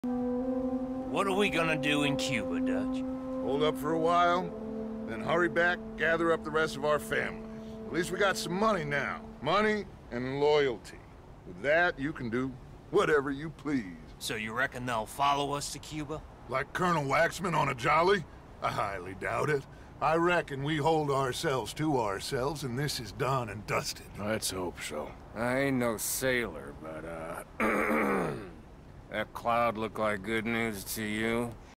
What are we gonna do in Cuba, Dutch? Hold up for a while, then hurry back, gather up the rest of our families. At least we got some money now. Money and loyalty. With that, you can do whatever you please. So you reckon they'll follow us to Cuba? Like Colonel Waxman on a jolly? I highly doubt it. I reckon we hold ourselves to ourselves and this is done and dusted. Let's hope so. I ain't no sailor, but, that cloud look like good news to you?